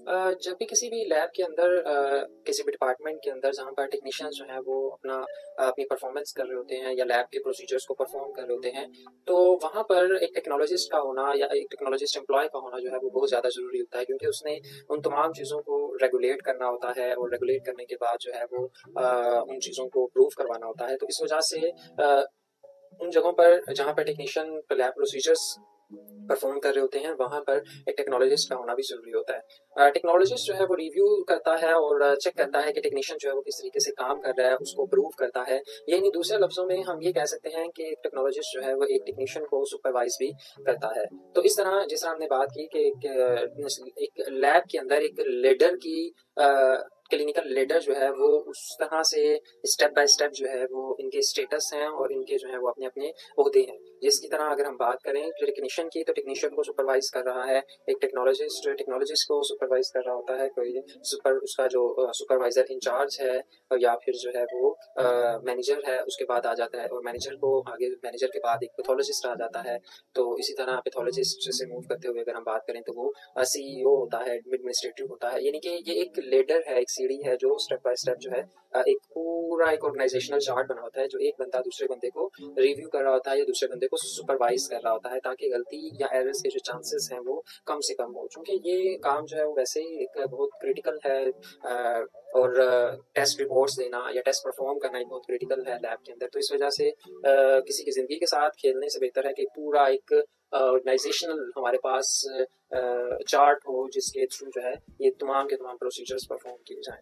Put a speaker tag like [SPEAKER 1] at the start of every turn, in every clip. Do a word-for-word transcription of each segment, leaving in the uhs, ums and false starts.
[SPEAKER 1] अ, जब भी किसी भी लैब के अंदर अ, किसी भी डिपार्टमेंट के अंदर जहाँ पर टेक्नीशियंस जो हैं वो अपना अ, अपनी परफॉर्मेंस कर रहे होते हैं या लैब के प्रोसीजर्स को परफॉर्म कर रहे होते हैं, तो वहाँ पर एक टेक्नोलॉजिस्ट का होना या एक टेक्नोलॉजिस्ट एम्प्लॉय का होना जो है वो बहुत ज़्यादा ज़रूरी होता है, क्योंकि उसने उन तमाम चीज़ों को रेगुलेट करना होता है और रेगुलेट करने के बाद जो है वो अ, उन चीज़ों को प्रूव करवाना होता है। तो इस वजह से अ, उन जगहों पर जहाँ पर टेक्नीशियन लैब प्रोसीजर्स परफॉर्म कर रहे होते हैं, वहाँ पर एक टेक्नोलॉजिस्ट का होना भी ज़रूरी होता है। टेक्नोलॉजिस्ट जो है वो रिव्यू करता है और चेक करता है कि टेक्नीशियन जो है वो किस तरीके से काम कर रहा है, उसको प्रूव करता है। यानी दूसरे लफ्ज़ों में हम ये कह सकते हैं कि एक टेक्नोलॉजिस्ट जो है वो एक टेक्नीशियन को सुपरवाइज भी करता है। तो इस तरह जिस तरह हमने बात की कि एक, एक लैब के अंदर एक लीडर की क्लिनिकल लीडर जो है वो उस तरह से स्टेप बाय स्टेप जो है वो इनके स्टेटस हैं और इनके जो है वो अपने अपने ओहदे हैं। जिसकी तरह अगर हम बात करें टेक्नीशियन की, तो टेक्नीशियन को सुपरवाइज कर रहा है एक टेक्नोलॉजिस्ट, टेक्नोलॉजिस्ट को सुपरवाइज कर रहा होता है कोई सुपर उसका जो सुपरवाइजर इंचार्ज है या फिर जो है वो मैनेजर है, उसके बाद आ जाता है और मैनेजर को आगे मैनेजर के बाद एक पैथोलॉजिस्ट आ जाता है। तो इसी तरह पैथोलॉजिस्ट से मूव करते हुए अगर हम बात करें तो वो सीईओ होता है, एडमिनिस्ट्रेटिव होता है। यानी कि ये एक लीडर है, एक सीढ़ी है जो स्टेप बाय स्टेप जो है एक पूरा एक ऑर्गेनाइजेशनल चार्ट बना होता है, जो एक बंदा दूसरे बंदे को रिव्यू कर रहा होता है या दूसरे बंदे को सुपरवाइज कर रहा होता है, ताकि गलती या एरर्स के जो चांसेस हैं वो कम से कम हो। चूंकि ये काम जो है वो वैसे ही एक बहुत क्रिटिकल है और टेस्ट रिपोर्ट्स देना या टेस्ट परफॉर्म करना ही बहुत क्रिटिकल है लैब के अंदर। तो इस वजह से किसी की ज़िंदगी के साथ खेलने से बेहतर है कि पूरा एक ऑर्गेनाइजेशनल हमारे पास चार्ट हो जिसके थ्रू जो है ये तमाम के तमाम प्रोसीजर्स परफॉर्म किए जाएं।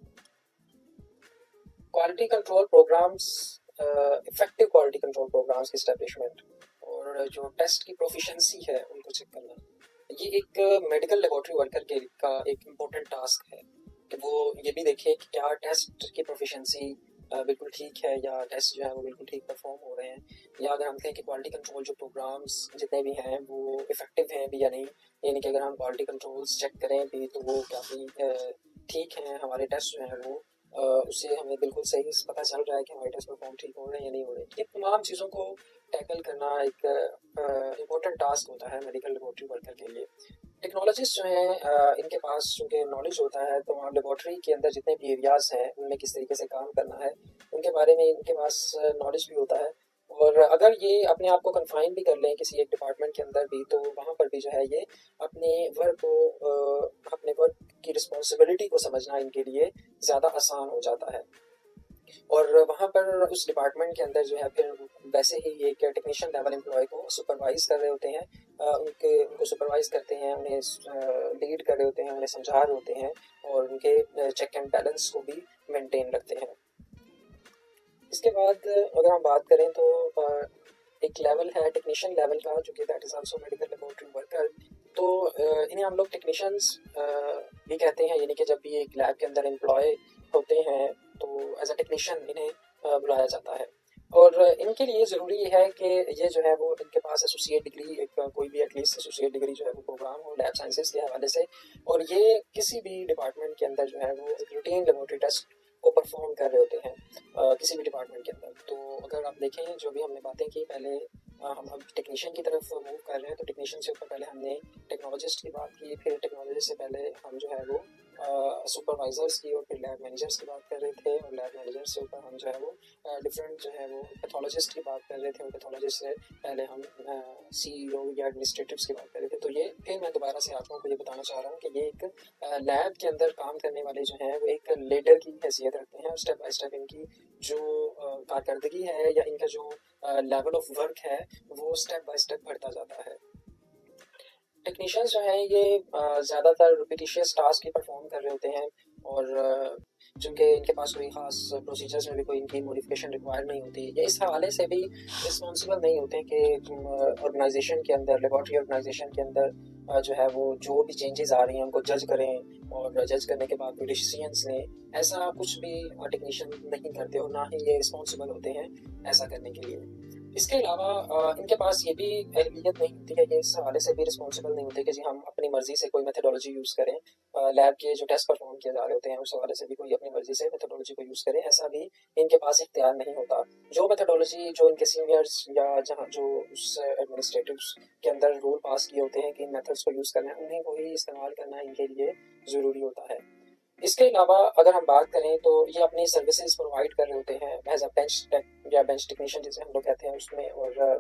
[SPEAKER 1] Quality control programmes, effective quality control programmes की एस्टेब्लिशमेंट और जो टेस्ट की प्रोफिशिएंसी है उनको चेक करना, ये एक मेडिकल लेबोरेटरी वर्कर के का एक इम्पोर्टेंट टास्क है कि वो ये भी देखे कि क्या टेस्ट की प्रोफिशिएंसी बिल्कुल ठीक है या टेस्ट जो है वो बिल्कुल ठीक परफॉर्म हो रहे हैं, या अगर हम कहें कि क्वालिटी कंट्रोल जो प्रोग्राम्स जितने भी हैं वो इफेक्टिव हैं भी या नहीं। यानी कि अगर हम क्वालिटी कंट्रोल्स चेक करें भी तो वो काफ़ी ठीक हैं, हमारे टेस्ट जो हैं वो उससे हमें बिल्कुल सही पता चल रहा है कि हमारे टेस्ट परफॉर्म ठीक हो रहे हैं या नहीं हो रहे हैं। ये तमाम चीज़ों को टैकल करना एक इम्पोर्टेंट टास्क होता है मेडिकल लेबोरेटरी वर्कर के लिए। टेक्नोलॉजिस्ट जो हैं इनके पास चूँकि नॉलेज होता है, तो वहाँ लेबोरेटरी के अंदर जितने भी एरियाज़ हैं उनमें किस तरीके से काम करना है उनके बारे में इनके पास नॉलेज भी होता है। और अगर ये अपने आप को कन्फाइन भी कर लें किसी एक डिपार्टमेंट के अंदर भी, तो वहाँ पर भी जो है ये अपने वर्क को अपने वर्क की रिस्पॉन्सिबिलिटी को समझना इनके लिए ज़्यादा आसान हो जाता है। और वहाँ पर उस डिपार्टमेंट के अंदर जो है फिर वैसे ही एक टेक्नीशियन लेवल एम्प्लॉय को सुपरवाइज कर रहे होते हैं, उनके उनको सुपरवाइज करते हैं, उन्हें लीड कर रहे होते हैं, उन्हें समझा रहे होते हैं और उनके चेक एंड बैलेंस को भी मेंटेन रखते हैं। इसके बाद अगर हम बात करें तो एक लेवल है टेक्नीशियन लेवल का, जो कि that is also medical laboratory worker. तो इन्हें हम लोग टेक्नीशियंस भी कहते हैं। यानी कि जब भी एक लैब के अंदर एम्प्लॉय होते हैं तो एज अ टेक्नीशियन इन्हें बुलाया जाता है और इनके लिए ज़रूरी है कि ये जो है वो इनके पास एसोसिएट डिग्री एक कोई भी एटलीस्ट एसोसिएट डिग्री जो है वो प्रोग्राम हो लैब साइंसेज के हवाले से, और ये किसी भी डिपार्टमेंट के अंदर जो है वो एक रूटीन लेबोरेटरी टेस्ट को परफॉर्म कर रहे होते हैं आ, किसी भी डिपार्टमेंट के अंदर। तो अगर आप देखें जो भी हमने बातें की पहले, आ, हम अब टेक्नीशियन की तरफ मूव कर रहे हैं। तो टेक्नीशियन से ऊपर पहले हमने टेक्नोलॉजिस्ट की बात की, फिर टेक्नोलॉजिस्ट से पहले हम जो है वो सुपरवाइजर्स की और फिर लैब मैनेजर्स की बात कर रहे थे, और लैब मैनेजर्स से ऊपर हम जो है वो डिफरेंट जो है वो पैथोलॉजिस्ट की बात कर रहे थे, और पैथोलॉजिस्ट से पहले हम सीईओ या एडमिनिस्ट्रेटिव्स की बात कर रहे थे। तो ये फिर मैं दोबारा से आप लोगों को ये बताना चाह रहा हूँ कि ये एक लैब के अंदर काम करने वाले जो हैं वो एक लीडर की हैसियत रखते हैं और स्टेप बाय स्टेप इनकी जो कारकर्दगी है या इनका जो लेवल ऑफ वर्क है वो स्टेप बाय स्टेप बढ़ता जाता है। टेक्नीशियंस जो हैं ये ज़्यादातर रिपीटिशियस टास्क ही परफॉर्म कर रहे होते हैं, और चूँकि इनके पास कोई ख़ास प्रोसीजर्स में भी कोई इनकी मॉडिफिकेशन रिक्वायर नहीं होती, ये इस हवाले से भी रिस्पॉन्सिबल नहीं होते कि ऑर्गेनाइजेशन के अंदर, लेबॉरेटरी ऑर्गेनाइजेशन के अंदर जो है वो जो भी चेंजेस आ रही हैं उनको जज करें और जज करने के बाद कोई डिसीजंस लें। ऐसा कुछ भी टेक्नीशियन नहीं करते और ना ही ये रिस्पॉन्सिबल होते हैं ऐसा करने के लिए। इसके अलावा इनके पास ये भी अहलियत नहीं होती है, ये इस हवाले से भी रिस्पॉन्सिबल नहीं होते कि जी हम अपनी मर्जी से कोई मेथडोलॉजी यूज़ करें। लैब के जो टेस्ट परफॉर्म किए जा रहे होते हैं उस हवाले से भी कोई अपनी मर्जी से मेथडोलॉजी को यूज़ करें, ऐसा भी इनके पास इख्तियार नहीं होता। जो मेथडोलॉजी जो इनके सीनियर्स या जहाँ जो उस एडमिनिस्ट्रेटिव्स के अंदर रूल पास किए होते हैं कि इन मेथड्स को यूज़ करना है, उन्हीं को ही इस्तेमाल करना इनके लिए ज़रूरी होता है। इसके अलावा अगर हम बात करें तो ये अपनी सर्विसेज प्रोवाइड कर रहे होते हैं एज अ बेंच टेक या बेंच टेक्नीशियन जिसे हम लोग कहते हैं उसमें, और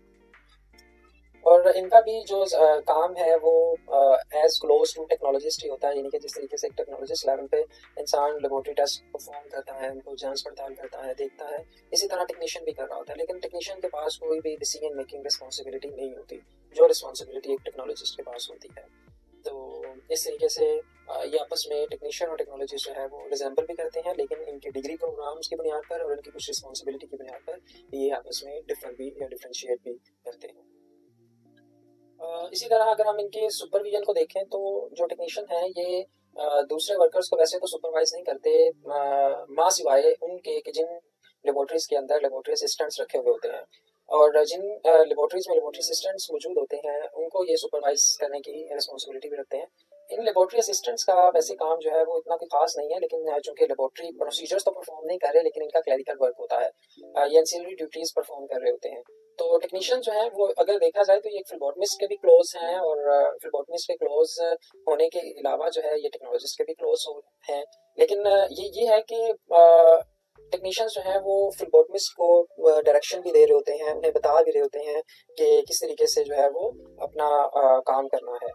[SPEAKER 1] और इनका भी जो uh, काम है वो एज क्लोज टू टेक्नोलॉजिस्ट ही होता है, यानी कि जिस तरीके से एक टेक्नोलॉजिस्ट लेवल पे इंसान लेबोरेटरी टेस्ट परफॉर्म करता है, उनको जांच पड़ताल करता है, देखता है, इसी तरह टेक्नीशियन भी कर रहा होता है। लेकिन टेक्नीशियन के पास कोई भी डिसीजन मेकिंग रिस्पॉन्सिबिलिटी नहीं होती, जो रिस्पॉन्सिबिलिटी एक टेक्नोलॉजिस्ट के पास होती है। तो इस तरीके से ये आपस में टेक्नीशियन और टेक्नोलॉजिस्ट जो है वो रिजेंबल भी करते हैं, लेकिन इनके डिग्री प्रोग्राम्स की बुनियाद पर और इनकी कुछ रिस्पॉन्सिबिलिटी की बुनियाद पर ये आपस में डिफर भी या डिफ्रेंशिएट भी करते हैं। इसी तरह अगर हम इनके सुपरविजन को देखें तो जो टेक्नीशियन है ये दूसरे वर्कर्स को वैसे तो सुपरवाइज नहीं करते, माँ सिवाय उनके कि जिन लेबोरेटरीज के अंदर लेबोरेटरी असिस्टेंट्स रखे हुए होते हैं, और जिन लेबोरेटरीज में लेबोरेटरी असिस्टेंट्स मौजूद होते हैं उनको ये सुपरवाइज करने की रिस्पॉन्सिबिलिटी भी रखते हैं। इन लेबोरेटरी असिस्टेंट्स का वैसे काम जो है वो इतना कोई खास नहीं है, लेकिन चूंकि लेबोरेटरी प्रोसीजर्स तो परफॉर्म नहीं कर रहे, लेकिन इनका क्लरिकल वर्क होता है, ये एंसिलरी ड्यूटीज परफॉर्म कर रहे होते हैं। तो टेक्नीशियन जो है वो अगर देखा जाए तो ये फ्लेबोटमिस्ट के भी क्लोज हैं, और फ्लेबोटमिस्ट के क्लोज होने के अलावा जो है ये टेक्नोलॉजिस्ट के भी क्लोज हैं। लेकिन ये ये है कि टेक्नीशियंस जो हैं वो फ्लेबोटमिस्ट को डायरेक्शन भी दे रहे होते हैं, उन्हें बता भी रहे होते हैं कि किस तरीके से जो है वो अपना आ, काम करना है।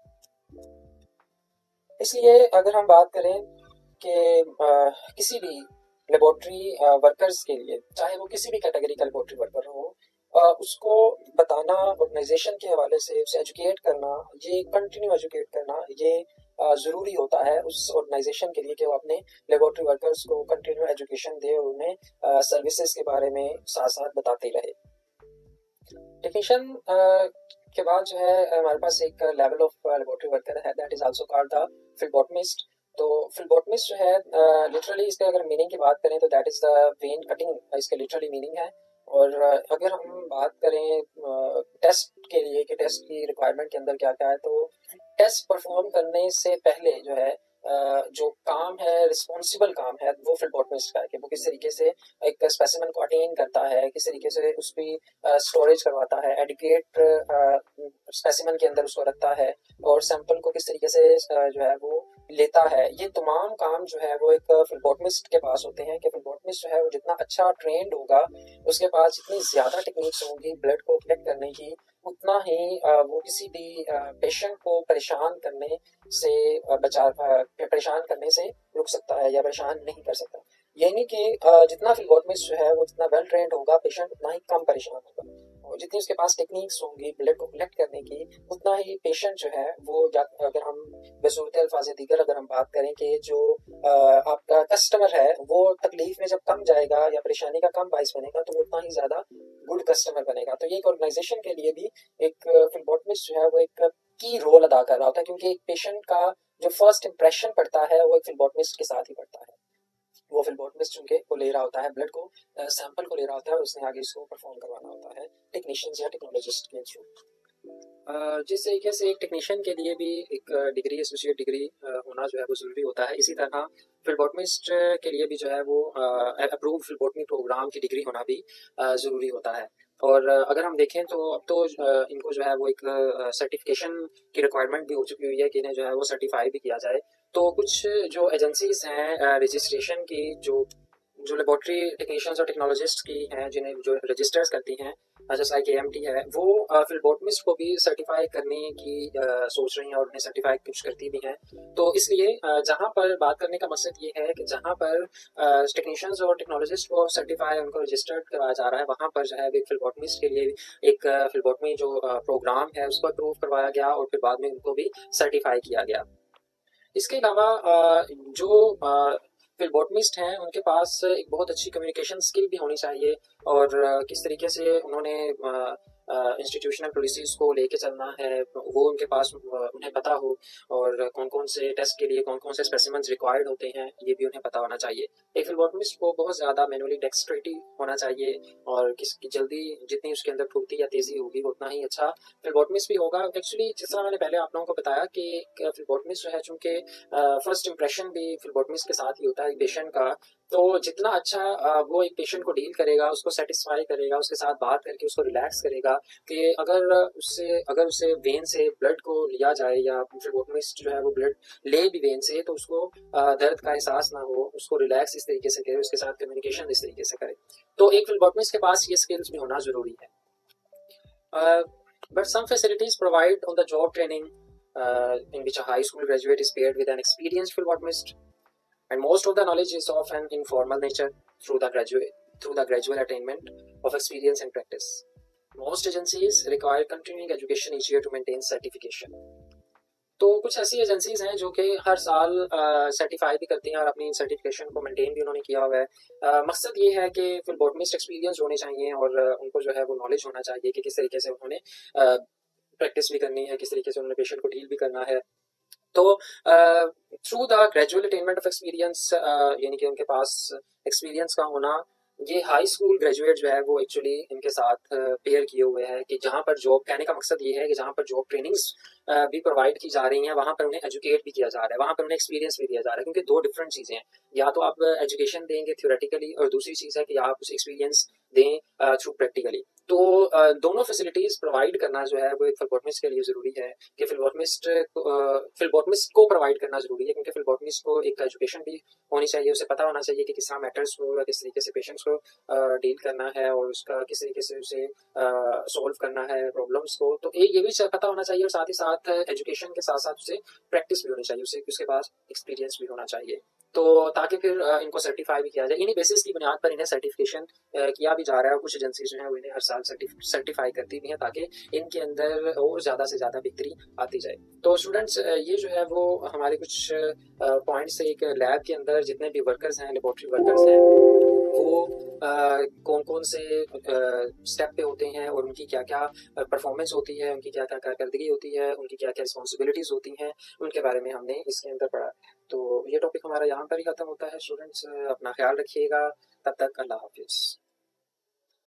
[SPEAKER 1] इसलिए अगर हम बात करें कि किसी भी लेबोरेटरी वर्कर्स के लिए, चाहे वो किसी भी कैटेगरी का लेबोरेटरी वर्कर हो, Uh, उसको बताना ऑर्गेनाइजेशन के हवाले से, उसे एजुकेट करना, ये कंटिन्यू एजुकेट करना ये uh, ज़रूरी होता है उस ऑर्गेनाइजेशन के लिए कि वो अपने लेबोरेटरी वर्कर्स को कंटिन्यू एजुकेशन दे और उन्हें सर्विसेज uh, के बारे में साथ साथ बताते रहे। टेक्नीशियन uh, के बाद जो है हमारे पास एक लेवल ऑफ लेबोरेटरी वर्कर है, that is also called the phlebotomist. तो फ्लेबोटमिस्ट जो है लिटरली uh, इसके अगर मीनिंग की बात करें तो that is the vein cutting, इसके लिटरली मीनिंग है। और अगर हम बात करें टेस्ट के लिए कि टेस्ट की रिक्वायरमेंट के अंदर क्या क्या है, तो टेस्ट परफॉर्म करने से पहले जो है जो काम है, रिस्पॉन्सिबल काम है, वो फ्लेबोटमिस्ट का है कि वो किस तरीके से एक स्पेसिमेन को अटेन करता है, किस तरीके से उसकी स्टोरेज करवाता है, एडिकेट स्पेसिमेन के अंदर उसको रखता है, और सैंपल को किस तरीके से जो है वो लेता है। ये तमाम काम जो है वो एक फ्लेबोटमिस्ट के पास होते हैं कि फ्लेबोटमिस्ट जो है वो जितना अच्छा ट्रेंड होगा, उसके पास जितनी ज़्यादा टेक्निक्स होंगी ब्लड को कलेक्ट करने की, उतना ही वो किसी भी पेशेंट को परेशान करने से बचा परेशान करने से रुक सकता है या परेशान नहीं कर सकता। यानी कि जितना फ्लेबोटमिस्ट जो है वो जितना वेल ट्रेंड होगा, पेशेंट उतना ही कम परेशान होगा, और जितनी उसके पास टेक्निक्स होंगी ब्लड को कलेक्ट करने की, उतना ही पेशेंट जो है वो, अगर हम बसूरत अल्फाज़ दीगर अगर हम बात करें कि जो आपका कस्टमर है वो तकलीफ में जब कम जाएगा या परेशानी का कम बाइस बनेगा, तो वो उतना ही ज़्यादा गुड कस्टमर बनेगा। तो ये एक ऑर्गेनाइजेशन के लिए भी एक फ्लेबोटमिस्ट जो है वो एक की रोल अदा कर रहा होता है, क्योंकि एक पेशेंट का जो फर्स्ट इंप्रेशन पड़ता है वो एक फ्लेबोटमिस्ट के साथ ही पड़ता है। वो फ्लेबोटमिस्ट चूंकि वो ले रहा होता है ब्लड को, सैंपल को ले रहा होता है, और उसने आगे इसको परफॉर्म करवाना होता है टेक्नीशियंस या टेक्नोलॉजिस्ट के थ्रू। जिस तरीके से एक टेक्नीशियन के लिए भी एक डिग्री, एसोसिएट डिग्री होना जो है वो ज़रूरी होता है, इसी तरह फ्लेबोटमिस्ट के लिए भी जो है वो अप्रूव फ्लेबोटमी प्रोग्राम की डिग्री होना भी ज़रूरी होता है। और अगर हम देखें तो अब तो इनको जो है वो एक सर्टिफिकेशन की रिक्वायरमेंट भी हो चुकी हुई है कि इन्हें जो है वो सर्टिफाई भी किया जाए। तो कुछ जो एजेंसीज हैं रजिस्ट्रेशन की, जो जो लेबोरेटरी टेक्नीशियंस और टेक्नोलॉजिस्ट की हैं, जिन्हें जो रजिस्टर्स करती हैं, जैसे आई के एम टी है, वो फ्लेबोटमिस्ट को भी सर्टिफाई करने की आ, सोच रही हैं और उन्हें सर्टिफाई कुछ करती भी हैं। तो इसलिए जहाँ पर बात करने का मकसद ये है कि जहाँ पर टेक्नीशियंस और टेक्नोलॉजिस्ट को सर्टिफाई, उनको रजिस्टर्ड करवाया जा रहा है, वहाँ पर जो है एक फ्लेबोटमिस्ट के लिए एक फ्लेबोटमी जो प्रोग्राम है उसको अप्रूव करवाया गया और फिर बाद में उनको भी सर्टिफाई किया गया। इसके अलावा जो फ्लेबोटमिस्ट हैं उनके पास एक बहुत अच्छी कम्युनिकेशन स्किल भी होनी चाहिए, और किस तरीके से उन्होंने इंस्टीट्यूशनल पॉलिसीज़ को लेके चलना है वो उनके पास उन्हें पता हो, और कौन कौन से टेस्ट के लिए कौन कौन से स्पेसिमेंस रिक्वायर्ड होते हैं ये भी उन्हें पता होना चाहिए। एक फ्लेबोटमिस्ट को बहुत ज़्यादा मैनुअली डेक्स्ट्रेटी होना चाहिए और किसकी जल्दी जितनी उसके अंदर फुर्ती या तेज़ी होगी उतना ही अच्छा फ्लेबोटमिस्ट भी होगा। एक्चुअली जिस तरह मैंने पहले आप लोगों को बताया कि फ्लेबोटमिस्ट जो है चूँकि फर्स्ट इंप्रेशन भी फ्लेबोटमिस्ट के साथ ही होता है पेशेंट का, तो जितना अच्छा वो एक पेशेंट को डील करेगा, उसको सेटिस्फाई करेगा, उसके साथ बात करके उसको रिलैक्स करेगा कि अगर उससे अगर उसे वेन से ब्लड को लिया जाए या फ्लेबोटमिस्ट जो है वो ब्लड ले भी वेन से तो उसको दर्द का एहसास ना हो, उसको रिलैक्स इस तरीके से करे, उसके साथ कम्युनिकेशन इस तरीके से करे। तो एक फ्लेबोटमिस्ट के पास ये स्किल्स भी होना ज़रूरी है। But some facilities provide on the job training in which a high school graduate is paired with an experienced phlebotomist, and most of the knowledge is of an informal nature through the graduate through the gradual attainment of experience and practice. Most agencies require continuing education each year to maintain certification. तो कुछ ऐसी agencies हैं जो कि हर साल certify uh, भी करती हैं और अपनी सर्टिफिकेशन को मेंटेन भी उन्होंने किया हुआ है। uh, मकसद ये है कि फ्लेबोटमिस्ट एक्सपीरियंस होने चाहिए और uh, उनको जो है वो नॉलेज होना चाहिए कि किस तरीके से उन्होंने uh, प्रैक्टिस भी करनी है, किस तरीके से उन्होंने पेशेंट को डील भी करना है। तो through the gradual attainment of experience, यानी कि उनके पास एक्सपीरियंस का होना, ये हाई स्कूल ग्रेजुएट जो है वो एक्चुअली इनके साथ पेयर किए हुए हैं कि जहाँ पर जॉब, कहने का मकसद ये है कि जहाँ पर जॉब ट्रेनिंग्स भी प्रोवाइड की जा रही हैं वहाँ पर उन्हें एजुकेट भी किया जा रहा है, वहाँ पर उन्हें एक्सपीरियंस भी दिया जा रहा है, क्योंकि दो डिफरेंट चीज़ें हैं। या तो आप एजुकेशन देंगे थ्योरेटिकली और दूसरी चीज़ है कि आप उस एक्सपीरियंस दें थ्रू प्रैक्टिकली। तो uh, दोनों फैसिलिटीज प्रोवाइड करना जो है वो एक फ्लेबोटमिस्ट के लिए ज़रूरी है कि फ्लेबोटमिस्ट फ्लेबोटमिस्ट को प्रोवाइड करना ज़रूरी है, क्योंकि फ्लेबोटमिस्ट को एक एजुकेशन भी होनी चाहिए, उसे पता होना चाहिए कि किस तरह मैटर्स को या किस तरीके से पेशेंट्स को डील uh, करना है और उसका किस तरीके से उसे सॉल्व uh, करना है प्रॉब्लम्स को। तो एक ये भी पता होना चाहिए और साथ ही साथ एजुकेशन के साथ साथ उसे प्रैक्टिस भी होनी चाहिए, उसे उसके पास एक्सपीरियंस भी होना चाहिए, तो ताकि फिर इनको सर्टिफाई भी किया जाए। इन्हीं बेसिस की बुनियाद पर इन्हें सर्टिफिकेशन किया भी जा रहा है और कुछ एजेंसी जो है वो इन्हें हर साल सर्टिफाई करती भी हैं ताकि इनके अंदर और ज़्यादा से ज़्यादा बेहतरी आती जाए। तो स्टूडेंट्स, ये जो है वो हमारे कुछ पॉइंट्स है। एक लैब के अंदर जितने भी वर्कर्स हैं, लेबोरेटरी वर्कर्स हैं, वो आ, कौन कौन से स्टेप पे होते हैं और उनकी क्या क्या परफॉर्मेंस होती है, उनकी क्या क्या कारकर्दगी होती है, उनकी क्या क्या रिस्पॉन्सिबिलिटीज़ होती हैं, उनके बारे में हमने इसके अंदर पढ़ा। तो ये टॉपिक हमारा यहाँ पर ही ख़त्म होता है। स्टूडेंट्स, अपना ख्याल रखिएगा। तब तक अल्लाह हाफिज़।